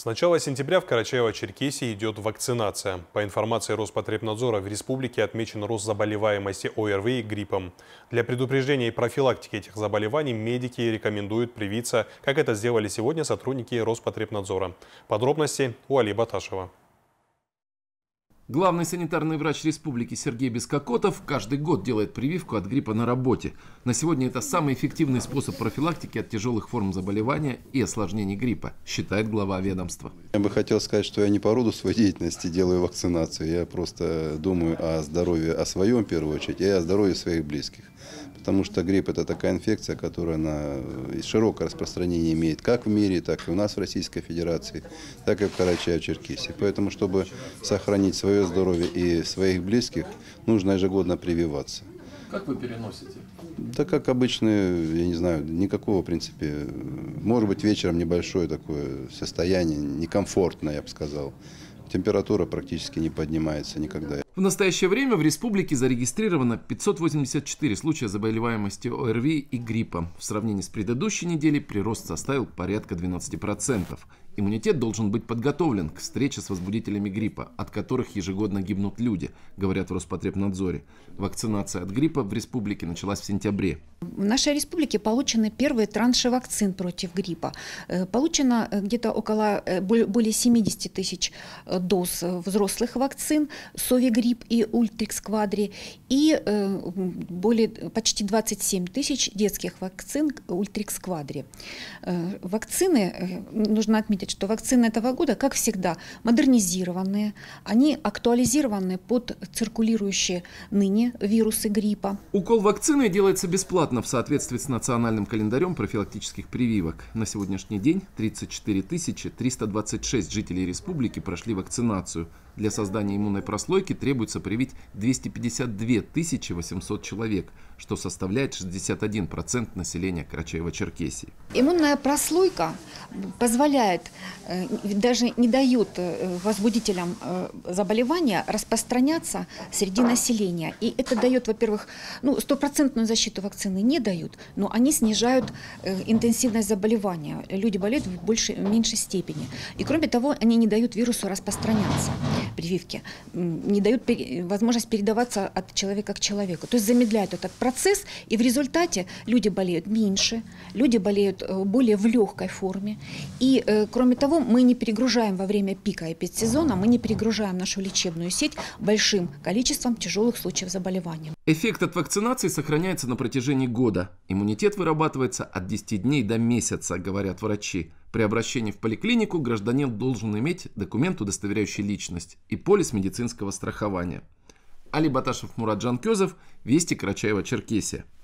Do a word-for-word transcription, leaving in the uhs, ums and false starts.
С начала сентября в Карачаево-Черкесии идет вакцинация. По информации Роспотребнадзора, в республике отмечен рост заболеваемости ОРВИ и гриппом. Для предупреждения и профилактики этих заболеваний медики рекомендуют привиться, как это сделали сегодня сотрудники Роспотребнадзора. Подробности у Али Баташева. Главный санитарный врач республики Сергей Бескокотов каждый год делает прививку от гриппа на работе. На сегодня это самый эффективный способ профилактики от тяжелых форм заболевания и осложнений гриппа, считает глава ведомства. Я бы хотел сказать, что я не по роду своей деятельности делаю вакцинацию. Я просто думаю о здоровье, о своем в первую очередь, и о здоровье своих близких. Потому что грипп – это такая инфекция, которая на широкое распространение имеет как в мире, так и у нас в Российской Федерации, так и в Карачаево-Черкесии. Поэтому, чтобы сохранить свое здоровье и своих близких, нужно ежегодно прививаться. Как вы переносите? Да как обычно, я не знаю, никакого в принципе. Может быть, вечером небольшое такое состояние, некомфортное, я бы сказал. Температура практически не поднимается никогда. В настоящее время в республике зарегистрировано пятьсот восемьдесят четыре случая заболеваемости ОРВИ и гриппом. В сравнении с предыдущей неделей прирост составил порядка двенадцати процентов. Иммунитет должен быть подготовлен к встрече с возбудителями гриппа, от которых ежегодно гибнут люди, говорят в Роспотребнадзоре. Вакцинация от гриппа в республике началась в сентябре. В нашей республике получены первые транши вакцин против гриппа. Получено где-то около более семидесяти тысяч доз взрослых вакцин Совигрипп и Ультрикс Квадри и более почти двадцать семь тысяч детских вакцин Ультрикс Квадри. Вакцины, нужно отметить, что вакцины этого года, как всегда, модернизированные, они актуализированы под циркулирующие ныне вирусы гриппа. Укол вакцины делается бесплатно в соответствии с национальным календарем профилактических прививок. На сегодняшний день тридцать четыре тысячи триста двадцать шесть жителей республики прошли вакцинацию. Для создания иммунной прослойки требуется привить двести пятьдесят две тысячи восемьсот человек, что составляет шестьдесят один процент населения Карачаево-Черкесии. Иммунная прослойка позволяет, даже не дает возбудителям заболевания распространяться среди населения. И это дает, во-первых, ну, стопроцентную защиту вакцины не дают, но они снижают интенсивность заболевания. Люди болеют в большей, в меньшей степени. И кроме того, они не дают вирусу распространяться. Прививки не дают возможность передаваться от человека к человеку. То есть замедляют этот процесс, и в результате люди болеют меньше, люди болеют более в легкой форме. И, кроме того, мы не перегружаем во время пика эпидсезона, мы не перегружаем нашу лечебную сеть большим количеством тяжелых случаев заболевания. Эффект от вакцинации сохраняется на протяжении года. Иммунитет вырабатывается от десяти дней до месяца, говорят врачи. При обращении в поликлинику гражданин должен иметь документ, удостоверяющий личность, и полис медицинского страхования. Али Баташев, Мурат Жанкезов, Вести, Карачаево-Черкесия.